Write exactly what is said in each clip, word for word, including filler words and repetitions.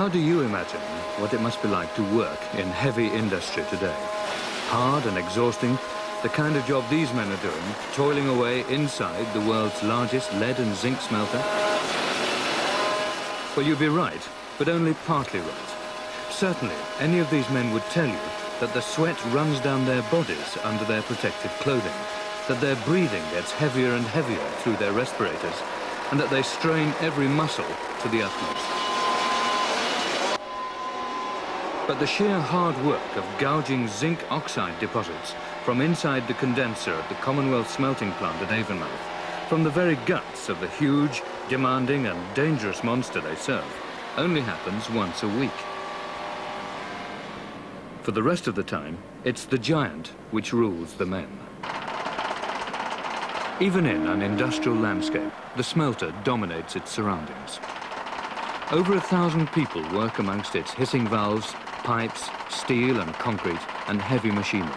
How do you imagine what it must be like to work in heavy industry today? Hard and exhausting, the kind of job these men are doing, toiling away inside the world's largest lead and zinc smelter? Well, you'd be right, but only partly right. Certainly, any of these men would tell you that the sweat runs down their bodies under their protective clothing, that their breathing gets heavier and heavier through their respirators, and that they strain every muscle to the utmost. But the sheer hard work of gouging zinc oxide deposits from inside the condenser at the Commonwealth Smelting Plant at Avonmouth, from the very guts of the huge, demanding and dangerous monster they serve, only happens once a week. For the rest of the time, it's the giant which rules the men. Even in an industrial landscape, the smelter dominates its surroundings. Over a thousand people work amongst its hissing valves, pipes, steel and concrete, and heavy machinery.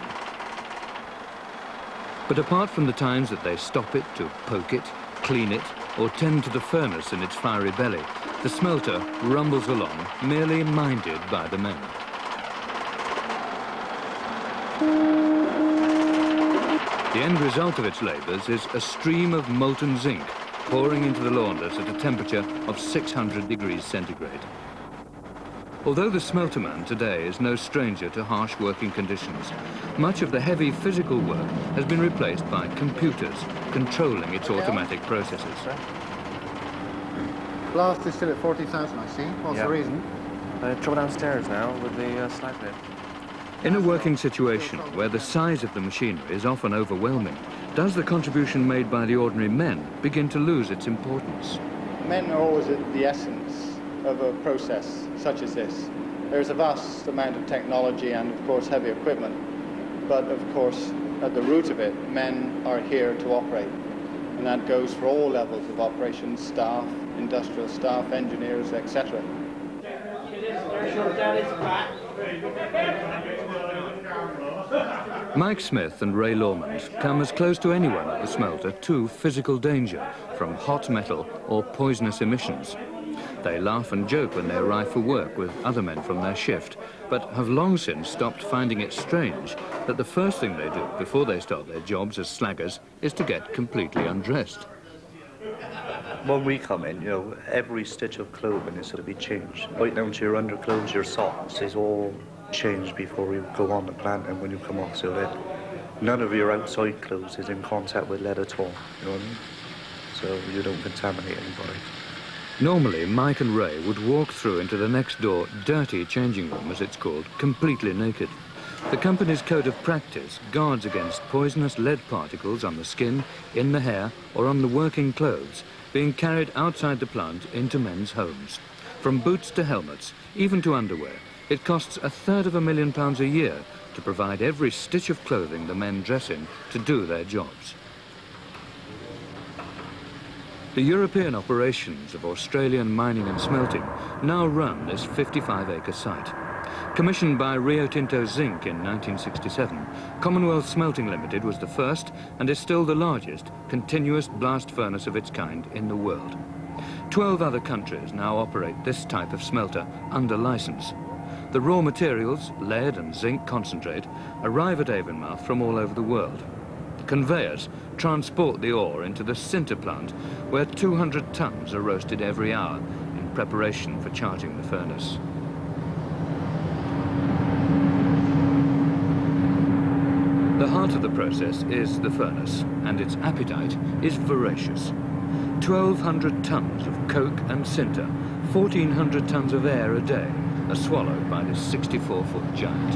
But apart from the times that they stop it to poke it, clean it, or tend to the furnace in its fiery belly, the smelter rumbles along, merely minded by the men. The end result of its labours is a stream of molten zinc pouring into the laundress at a temperature of six hundred degrees centigrade. Although the smelterman today is no stranger to harsh working conditions, much of the heavy physical work has been replaced by computers controlling its automatic processes. Blast is still at forty thousand, I see. What's yep. the reason? Uh, trouble downstairs now with the uh, slag lid. In a working situation where the size of the machinery is often overwhelming, does the contribution made by the ordinary men begin to lose its importance? Men are always at the essence of a process such as this. There's a vast amount of technology and, of course, heavy equipment. But, of course, at the root of it, men are here to operate. And that goes for all levels of operations, staff, industrial staff, engineers, et cetera. Mike Smith and Ray Lormond come as close to anyone at the smelter to physical danger from hot metal or poisonous emissions. They laugh and joke when they arrive for work with other men from their shift, but have long since stopped finding it strange that the first thing they do before they start their jobs as slaggers is to get completely undressed. When we come in, you know, every stitch of clothing is to be changed. Right down to your underclothes, your socks is all changed before you go on the plant and when you come off. So that none of your outside clothes is in contact with lead at all, you know what I mean? So you don't contaminate anybody. Normally, Mike and Ray would walk through into the next door dirty changing room, as it's called, completely naked. The company's code of practice guards against poisonous lead particles on the skin, in the hair, or on the working clothes being carried outside the plant into men's homes. From boots to helmets, even to underwear, it costs a third of a million pounds a year to provide every stitch of clothing the men dress in to do their jobs. The European operations of Australian Mining and Smelting now run this fifty-five acre site. Commissioned by Rio Tinto Zinc in nineteen sixty-seven, Commonwealth Smelting Limited was the first and is still the largest continuous blast furnace of its kind in the world. Twelve other countries now operate this type of smelter under license. The raw materials, lead and zinc concentrate, arrive at Avonmouth from all over the world. Conveyors transport the ore into the sinter plant, where two hundred tons are roasted every hour in preparation for charging the furnace. The heart of the process is the furnace, and its appetite is voracious. twelve hundred tons of coke and sinter, fourteen hundred tons of air a day are swallowed by this sixty-four foot giant.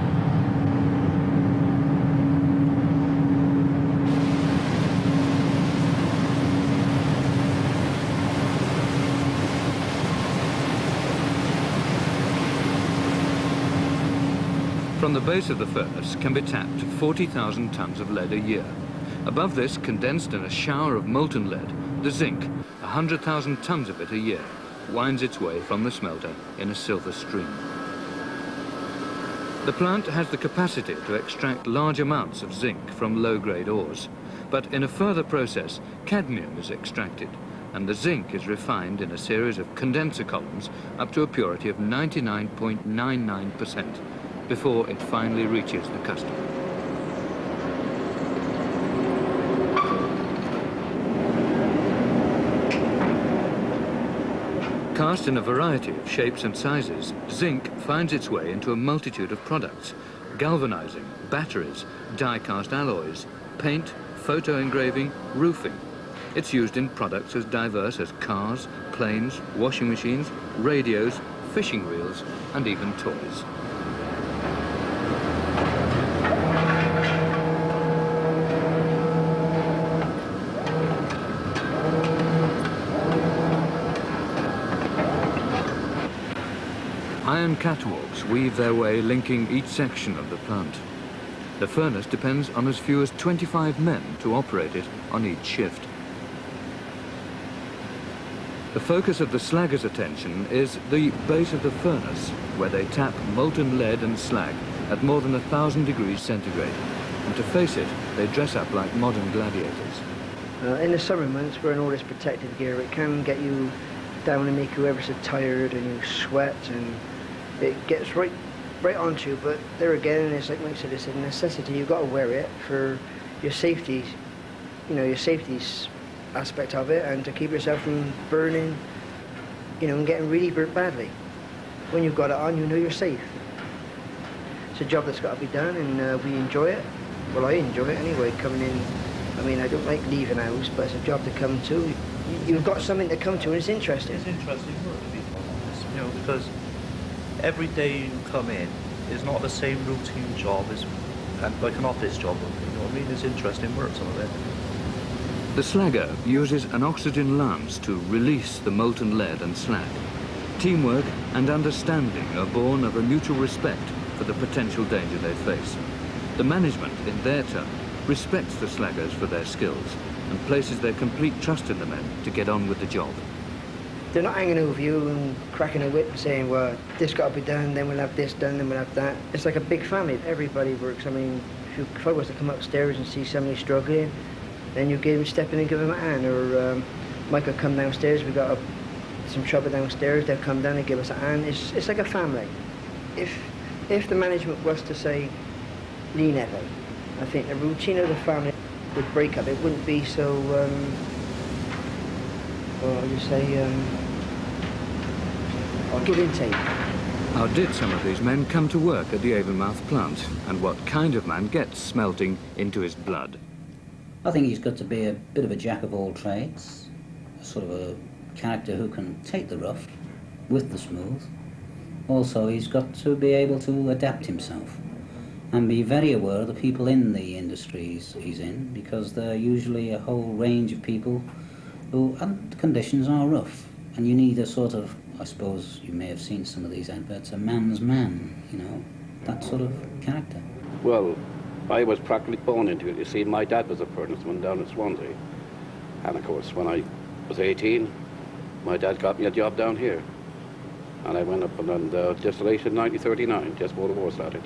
From the base of the furnace can be tapped forty thousand tons of lead a year. Above this, condensed in a shower of molten lead, the zinc, one hundred thousand tons of it a year, winds its way from the smelter in a silver stream. The plant has the capacity to extract large amounts of zinc from low-grade ores, but in a further process, cadmium is extracted, and the zinc is refined in a series of condenser columns up to a purity of ninety-nine point nine nine percent before it finally reaches the customer. Cast in a variety of shapes and sizes, zinc finds its way into a multitude of products: galvanizing, batteries, die-cast alloys, paint, photo engraving, roofing. It's used in products as diverse as cars, planes, washing machines, radios, fishing reels, and even toys. Iron catwalks weave their way, linking each section of the plant. The furnace depends on as few as twenty-five men to operate it on each shift. The focus of the slaggers' attention is the base of the furnace, where they tap molten lead and slag at more than a thousand degrees centigrade. And to face it, they dress up like modern gladiators. Uh, in the summer months, wearing all this protective gear, it can get you down and make you ever so tired, and you sweat, and it gets right right onto you. But there again, it's like Mike said, it's a necessity. You've got to wear it for your safety, you know, your safety aspect of it, and to keep yourself from burning, you know, and getting really burnt badly. When you've got it on, you know you're safe. It's a job that's got to be done, and uh, we enjoy it. Well, I enjoy it anyway, coming in. I mean, I don't like leaving house, but it's a job to come to. You've got something to come to, and it's interesting. It's interesting work, to be honest, you know, because every day you come in is not the same routine job as and like an office job. You know what I mean? It's interesting work, some of it. The slagger uses an oxygen lance to release the molten lead and slag. Teamwork and understanding are born of a mutual respect for the potential danger they face. The management, in their turn, respects the slaggers for their skills and places their complete trust in the men to get on with the job. They're not hanging over you and cracking a whip and saying, well, this got to be done, then we'll have this done, then we'll have that. It's like a big family. Everybody works. I mean, if, you, if I was to come upstairs and see somebody struggling, then you give him, step in and give him a hand. Or um, Mike will come downstairs, we've got a, some trouble downstairs, they'll come down and give us a hand. It's, it's like a family. If, if the management was to say, lean heavy, I think the routine of the family would break up. It wouldn't be so, um, well, I would say, um, give and take. How did some of these men come to work at the Avonmouth plant, and what kind of man gets smelting into his blood? I think he's got to be a bit of a jack of all trades, a sort of a character who can take the rough with the smooth. Also, he's got to be able to adapt himself and be very aware of the people in the industries he's in, because they're usually a whole range of people who, and the conditions are rough. And you need a sort of, I suppose you may have seen some of these adverts, a man's man, you know, that sort of character. Well, I was practically born into it. You see, my dad was a furnaceman down in Swansea. And of course, when I was eighteen, my dad got me a job down here. And I went up on the distillation in nineteen thirty-nine, just before the war started.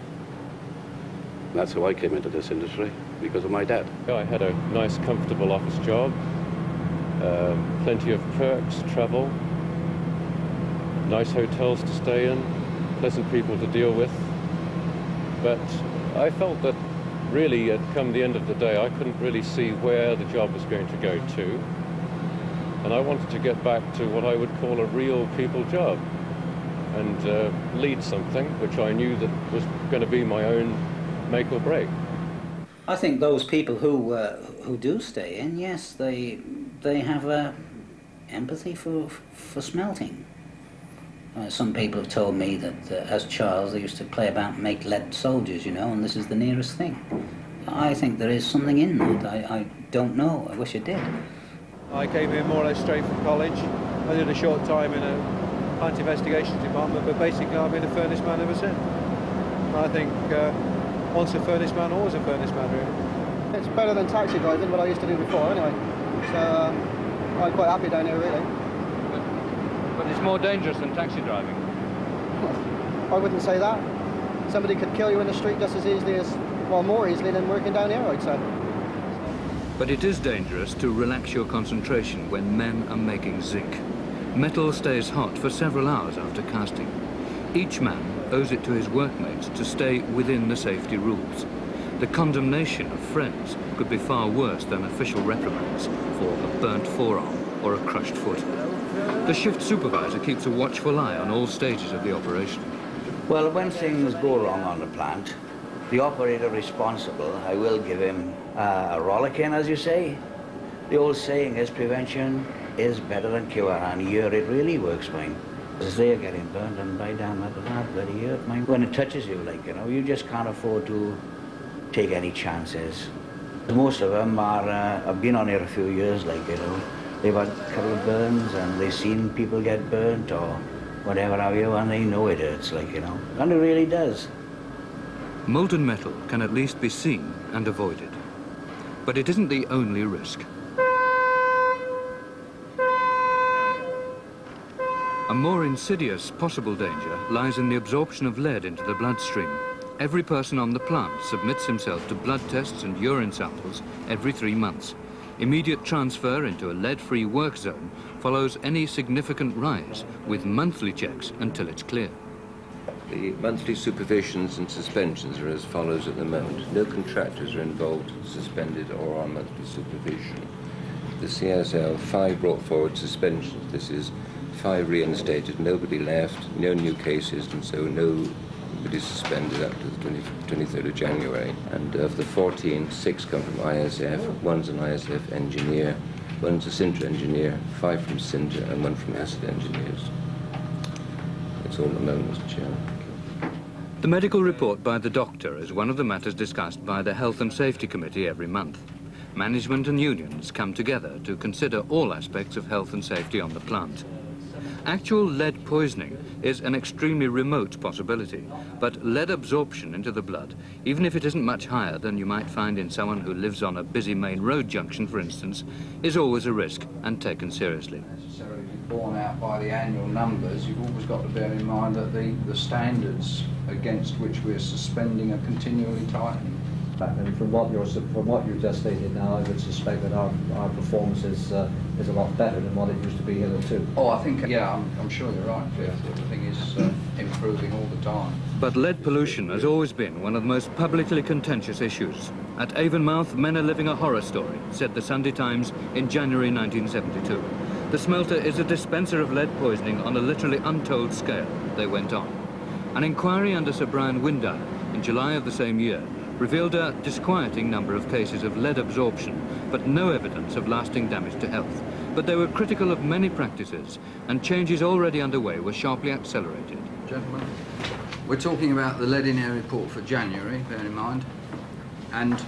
And that's how I came into this industry, because of my dad. I had a nice, comfortable office job, uh, plenty of perks, travel, nice hotels to stay in, pleasant people to deal with. But I felt that really, at come the end of the day, I couldn't really see where the job was going to go to. And I wanted to get back to what I would call a real people job and uh, lead something which I knew that was going to be my own make or break. I think those people who uh, who do stay in, yes, they they have uh, empathy for for smelting. Uh, some people have told me that uh, as childs they used to play about and make lead soldiers, you know, and this is the nearest thing. I think there is something in that. I, I don't know. I wish I did. I came here more or less straight from college. I did a short time in a plant investigations department, but basically I've been a furnace man ever since. I think uh, once a furnace man, always a furnace man, really. It's better than taxi driving, what I used to do before anyway. So um, I'm quite happy down here, really. But it's more dangerous than taxi driving. I wouldn't say that. Somebody could kill you in the street just as easily as, well, more easily than working down here, I'd say. But it is dangerous to relax your concentration when men are making zinc. Metal stays hot for several hours after casting. Each man owes it to his workmates to stay within the safety rules. The condemnation of friends could be far worse than official reprimands for a burnt forearm or a crushed foot. The shift supervisor keeps a watchful eye on all stages of the operation. Well, when things go wrong on the plant, the operator responsible, I will give him uh, a rollicking, as you say. The old saying is prevention is better than cure, and here it really works fine. As they're getting burnt, and by damn that, that bloody hurt, mine. When it touches you, like, you know, you just can't afford to take any chances. Most of them are, uh, have been on here a few years, like, you know. They've had a couple of burns, and they've seen people get burnt, or whatever have you, and they know it hurts, like, you know. And it really does. Molten metal can at least be seen and avoided. But it isn't the only risk. A more insidious possible danger lies in the absorption of lead into the bloodstream. Every person on the plant submits himself to blood tests and urine samples every three months. Immediate transfer into a lead-free work zone follows any significant rise, with monthly checks until it's clear. The monthly supervisions and suspensions are as follows at the moment. No contractors are involved, suspended or on monthly supervision. The C S L, five brought forward suspensions. This is five reinstated, nobody left, no new cases, and so nobody suspended up to the twenty-third of January. And of the fourteen, six come from I S F, one's an I S F engineer, one's a Sinter engineer, five from Sinter, and one from acid engineers. That's all at the moment, Mister Chairman. The medical report by the doctor is one of the matters discussed by the Health and Safety Committee every month. Management and unions come together to consider all aspects of health and safety on the plant. Actual lead poisoning is an extremely remote possibility, but lead absorption into the blood, even if it isn't much higher than you might find in someone who lives on a busy main road junction, for instance, is always a risk and taken seriously. Necessarily borne out by the annual numbers, you've always got to bear in mind that the, the standards against which we're suspending are continually tightening. And from what you're from what you've just stated now, I would suspect that our our performance is uh, is a lot better than what it used to be hitherto. Oh, I think yeah, I'm, I'm sure you're right. Yeah, everything is uh, improving all the time. But lead pollution has always been one of the most publicly contentious issues. At Avonmouth, men are living a horror story, said the Sunday Times in January nineteen seventy-two. The smelter is a dispenser of lead poisoning on a literally untold scale, they went on. An inquiry under Sir Brian Windar in July of the same year revealed a disquieting number of cases of lead absorption, but no evidence of lasting damage to health. But they were critical of many practices, and changes already underway were sharply accelerated. Gentlemen, we're talking about the lead in air report for January, bear in mind, and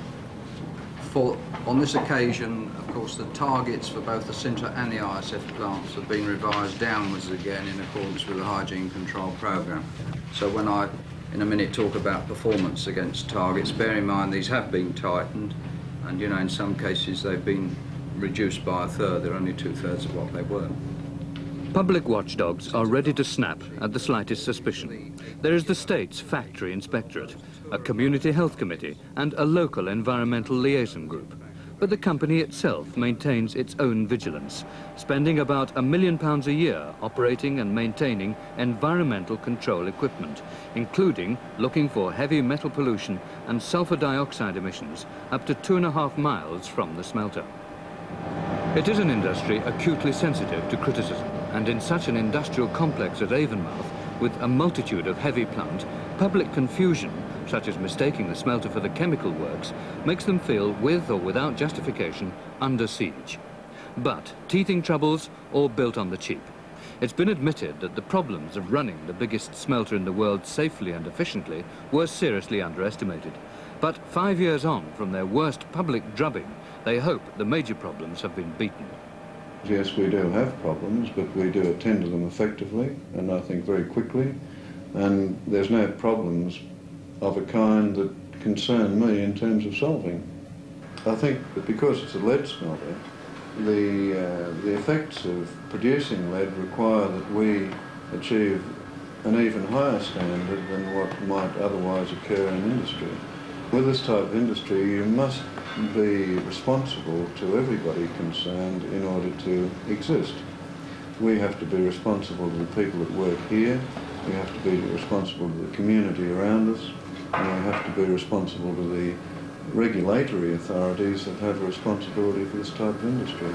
for, on this occasion, of course, the targets for both the Sinter and the I S F plants have been revised downwards again in accordance with the hygiene control programme. So when I in a minute talk about performance against targets, bear in mind these have been tightened, and you know in some cases they've been reduced by a third. They're only two-thirds of what they were. Public watchdogs are ready to snap at the slightest suspicion. There is the state's factory inspectorate, a community health committee, and a local environmental liaison group. But the company itself maintains its own vigilance, spending about a million pounds a year operating and maintaining environmental control equipment, including looking for heavy metal pollution and sulfur dioxide emissions up to two and a half miles from the smelter. It is an industry acutely sensitive to criticism, and in such an industrial complex as Avonmouth, with a multitude of heavy plant, public confusion, such as mistaking the smelter for the chemical works, makes them feel, with or without justification, under siege. But teething troubles or built on the cheap. It's been admitted that the problems of running the biggest smelter in the world safely and efficiently were seriously underestimated. But five years on from their worst public drubbing, they hope the major problems have been beaten. Yes, we do have problems, but we do attend to them effectively, and I think very quickly, and there's no problems of a kind that concern me in terms of solving. I think that because it's a lead smelter, the, uh, the effects of producing lead require that we achieve an even higher standard than what might otherwise occur in industry. With this type of industry, you must be responsible to everybody concerned in order to exist. We have to be responsible to the people that work here, we have to be responsible to the community around us, and we have to be responsible to the regulatory authorities that have a responsibility for this type of industry.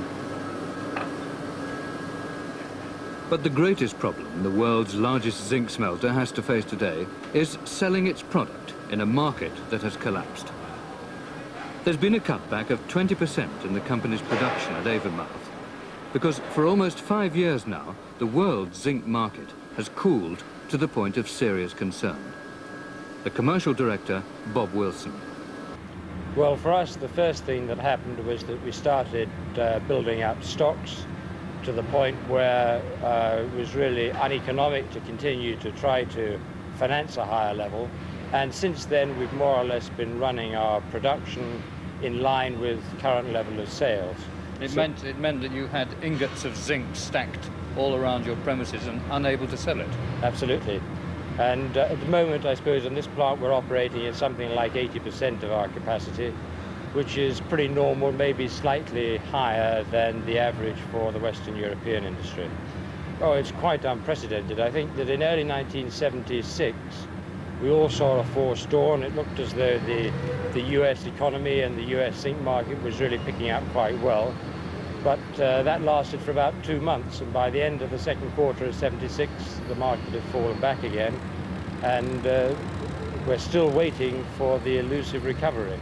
But the greatest problem the world's largest zinc smelter has to face today is selling its product in a market that has collapsed. There's been a cutback of twenty percent in the company's production at Avonmouth, because for almost five years now, the world's zinc market has cooled to the point of serious concern. The commercial director, Bob Wilson. Well, for us, the first thing that happened was that we started uh, building up stocks to the point where uh, it was really uneconomic to continue to try to finance a higher level. And since then, we've more or less been running our production in line with current level of sales. It, so, meant, it meant that you had ingots of zinc stacked all around your premises and unable to sell it. Absolutely. And uh, at the moment, I suppose, in this plant, we're operating at something like eighty percent of our capacity, which is pretty normal, maybe slightly higher than the average for the Western European industry. Oh, it's quite unprecedented. I think that in early nineteen seventy-six, we all saw a forced dawn. It looked as though the, the U S economy and the U S zinc market was really picking up quite well. But uh, that lasted for about two months, and by the end of the second quarter of seventy-six, the market had fallen back again, and uh, we're still waiting for the elusive recovery.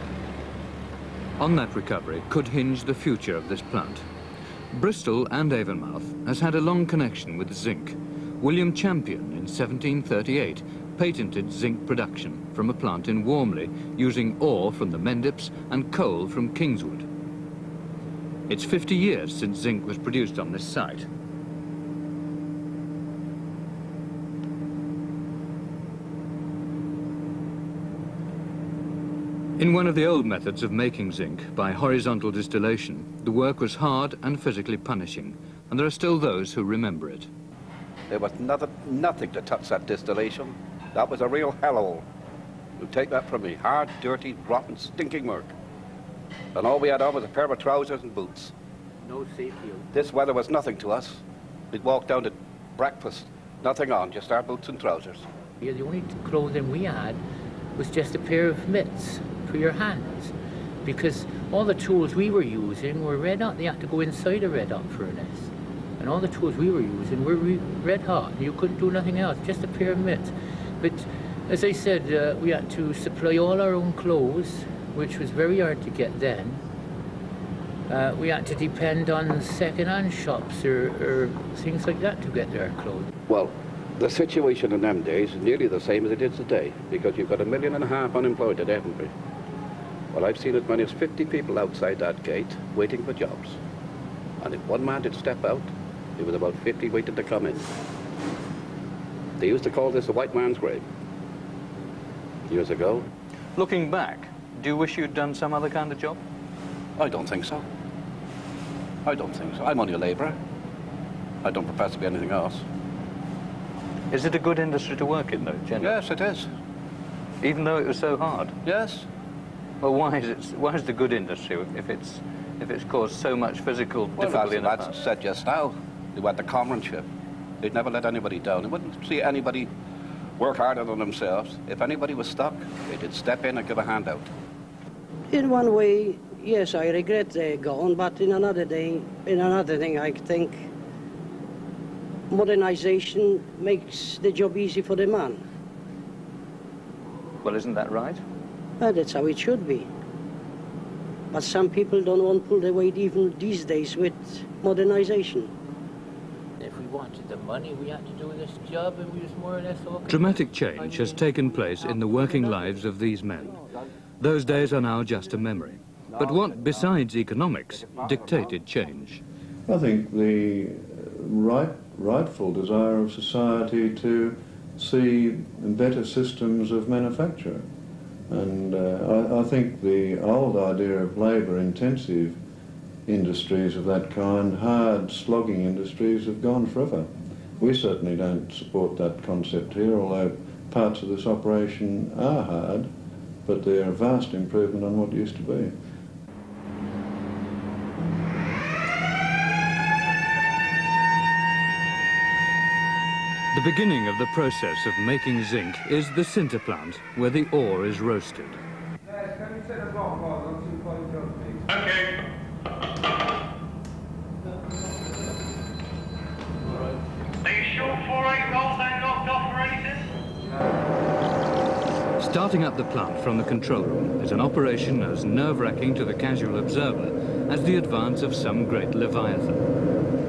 On that recovery could hinge the future of this plant. Bristol and Avonmouth has had a long connection with zinc. William Champion in seventeen thirty-eight patented zinc production from a plant in Warmley using ore from the Mendips and coal from Kingswood. It's fifty years since zinc was produced on this site. In one of the old methods of making zinc by horizontal distillation, the work was hard and physically punishing, and there are still those who remember it. There was nothing, nothing to touch that distillation. That was a real hellhole. You take that from me. Hard, dirty, rotten, stinking work. And all we had on was a pair of trousers and boots. No safety. This weather was nothing to us. We'd walk down to breakfast, nothing on, just our boots and trousers. Yeah, the only clothing we had was just a pair of mitts for your hands, because all the tools we were using were red hot. They had to go inside a red hot furnace, and all the tools we were using were re red hot. You couldn't do nothing else, just a pair of mitts. But as I said, uh, we had to supply all our own clothes, which was very hard to get then. Uh, we had to depend on second-hand shops or, or things like that to get their clothes. Well, the situation in them days is nearly the same as it is today, because you've got a million and a half unemployed at Edinburgh. Well, I've seen as many as fifty people outside that gate waiting for jobs. And if one man did step out, there was about fifty waiting to come in. They used to call this a white man's grave years ago. Looking back, do you wish you'd done some other kind of job? I don't think so. I don't think so. I'm only a labourer. I don't profess to be anything else. Is it a good industry to work in, though, generally? Yes, it is. Even though it was so hard? Yes. Well, why is it? Why is the good industry if it's if it's caused so much physical well, difficulty in the past? Well, as said just now, they had the comradeship. They'd never let anybody down. They wouldn't see anybody work harder than themselves. If anybody was stuck, they'd step in and give a hand out. In one way, yes, I regret they're gone, but in another day, in another thing, I think modernization makes the job easy for the man. Well, isn't that right? Well, that's how it should be. But some people don't want to pull their weight even these days with modernization. If we wanted the money, we had to do this job, and we was more or less all... Dramatic change has taken place in the working lives of these men. Those days are now just a memory. But what, besides economics, dictated change? I think the right, rightful desire of society to see better systems of manufacture. And uh, I, I think the old idea of labour-intensive industries of that kind, hard, slogging industries, have gone forever. We certainly don't support that concept here, although parts of this operation are hard. but they're a vast improvement on what used to be. The beginning of the process of making zinc is the sinter plant, where the ore is roasted. Okay. Are you sure four eight rolls ain't locked off or anything? Starting up the plant from the control room is an operation as nerve-wracking to the casual observer as the advance of some great leviathan.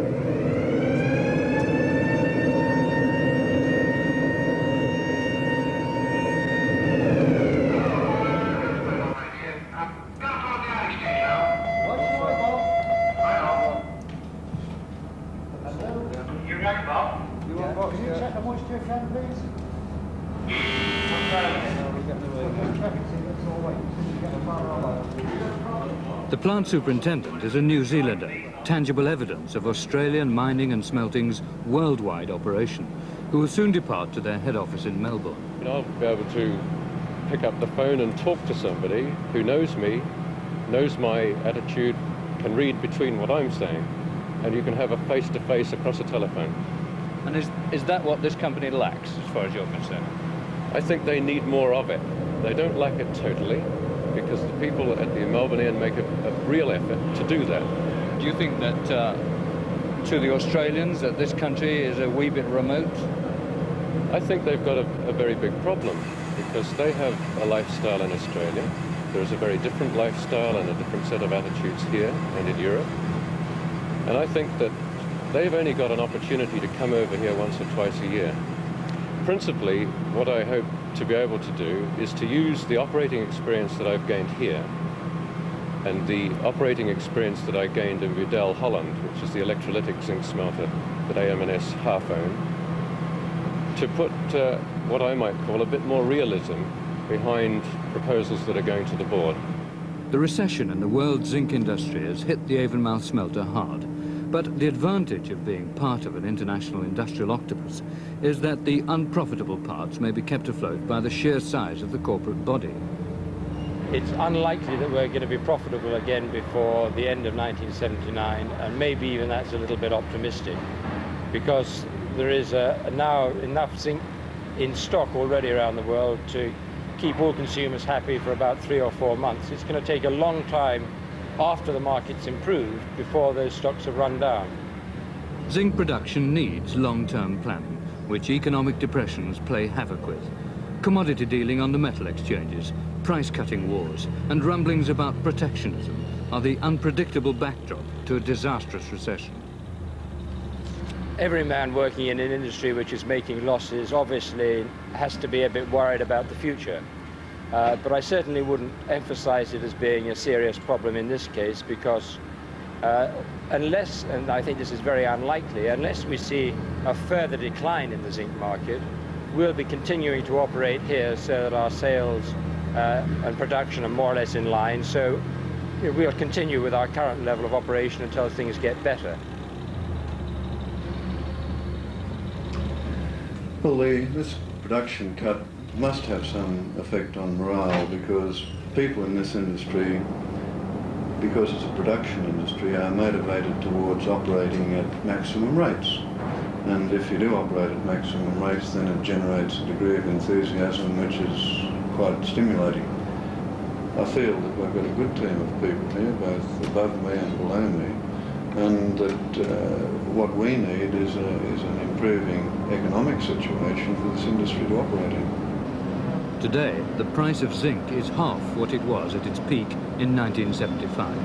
The plant superintendent is a New Zealander, tangible evidence of Australian mining and smelting's worldwide operation, who will soon depart to their head office in Melbourne. I'll be able to pick up the phone and talk to somebody who knows me, knows my attitude, can read between what I'm saying, and you can have a face-to-face across a telephone. And is, is that what this company lacks, as far as you're concerned? I think they need more of it. They don't lack it totally, because the people at the Melbourne end make a, a real effort to do that. Do you think that, uh, to the Australians, that this country is a wee bit remote? I think they've got a, a very big problem, because they have a lifestyle in Australia. There's a very different lifestyle and a different set of attitudes here and in Europe. And I think that they've only got an opportunity to come over here once or twice a year. Principally, what I hope to be able to do is to use the operating experience that I've gained here and the operating experience that I gained in Budel, Holland, which is the electrolytic zinc smelter that A M and S half own, to put uh, what I might call a bit more realism behind proposals that are going to the board. The recession in the world zinc industry has hit the Avonmouth Smelter hard. But the advantage of being part of an international industrial octopus is that the unprofitable parts may be kept afloat by the sheer size of the corporate body. It's unlikely that we're going to be profitable again before the end of nineteen seventy-nine, and maybe even that's a little bit optimistic, because there is a, now enough zinc in stock already around the world to keep all consumers happy for about three or four months. It's going to take a long time after the market's improved before those stocks have run down. Zinc production needs long-term planning, which economic depressions play havoc with. Commodity dealing on the metal exchanges, price-cutting wars, and rumblings about protectionism are the unpredictable backdrop to a disastrous recession. Every man working in an industry which is making losses obviously has to be a bit worried about the future. Uh, but I certainly wouldn't emphasize it as being a serious problem in this case, because uh, unless, and I think this is very unlikely, unless we see a further decline in the zinc market, we'll be continuing to operate here so that our sales uh, and production are more or less in line. So you know, we'll continue with our current level of operation until things get better. Well, the, this production cut must have some effect on morale, because people in this industry, because it's a production industry, are motivated towards operating at maximum rates. And if you do operate at maximum rates, then it generates a degree of enthusiasm which is quite stimulating. I feel that we've got a good team of people here, both above me and below me, and that uh, what we need is, a, is an improving economic situation for this industry to operate in. Today, the price of zinc is half what it was at its peak in nineteen seventy-five.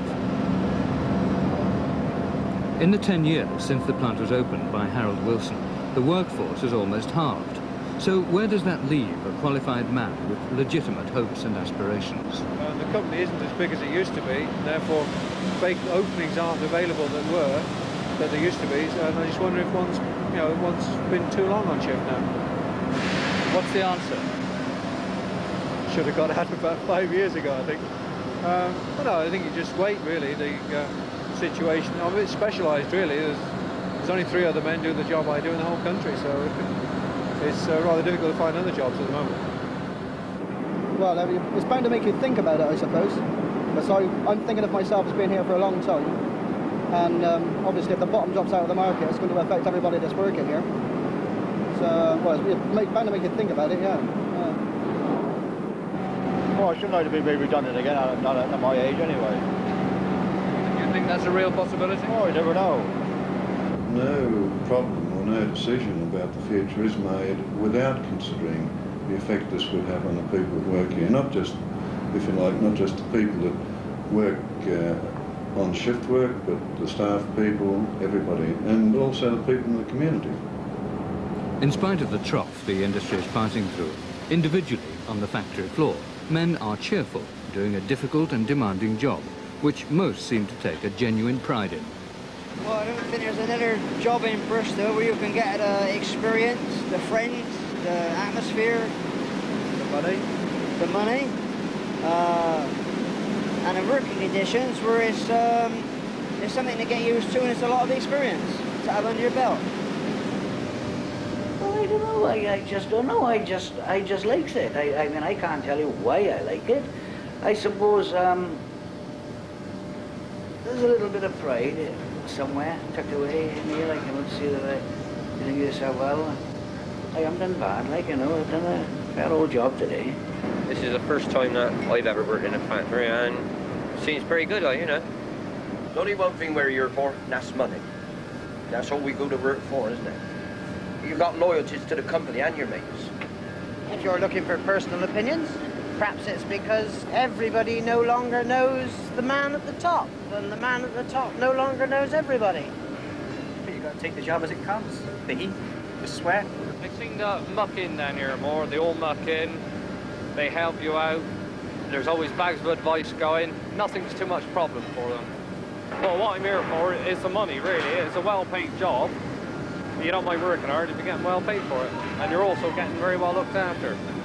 In the ten years since the plant was opened by Harold Wilson, the workforce has almost halved. So where does that leave a qualified man with legitimate hopes and aspirations? Uh, the company isn't as big as it used to be, therefore vacant openings aren't available that were, that there used to be, and I just wonder if one's, you know, one's been too long on shift now. What's the answer? Should have got out about five years ago, I think. Um, but no, I think you just wait, really. The uh, situation, I'm a bit specialised, really. There's, there's only three other men doing the job I do in the whole country, so it's uh, rather difficult to find other jobs at the moment. well, it's bound to make you think about it, I suppose. Because I, I'm thinking of myself as being here for a long time. And um, obviously if the bottom drops out of the market, it's going to affect everybody that's working here. So, well, it's bound to make you think about it, yeah. yeah. Well, I shouldn't like to be made redundant again, not at, at my age anyway. Do you think that's a real possibility? Oh, you never know. No problem or no decision about the future is made without considering the effect this would have on the people that work here. Not just, if you like, not just the people that work uh, on shift work, but the staff people, everybody, and also the people in the community. In spite of the trough the industry is passing through, individually on the factory floor, men are cheerful, doing a difficult and demanding job, which most seem to take a genuine pride in. Well, I don't think there's another job in Bristol where you can get the experience, the friends, the atmosphere, the money, the money, uh, and the working conditions where it's, um, it's something to get used to and it's a lot of experience to have under your belt. Well, I don't know. I, I just don't know. I just I just like it. I, I mean, I can't tell you why I like it. I suppose um, there's a little bit of pride somewhere tucked away in here. I can see that I you think to yourself, well, I haven't done bad. Like, you know, I've done a fair old job today. This is the first time that I've ever worked in a factory, and it seems pretty good, like, you know. There's only one thing we're here for, and that's money. That's all we go to work for, isn't it? You've got loyalties to the company and your mates. If you're looking for personal opinions, perhaps it's because everybody no longer knows the man at the top, and the man at the top no longer knows everybody. But you've got to take the job as it comes. The heat, the sweat. They seem to muck in down here more. They all muck in. They help you out. There's always bags of advice going. Nothing's too much problem for them. Well, what I'm here for is the money, really. It's a well-paid job. You don't mind working hard if you're getting well paid for it. And you're also getting very well looked after.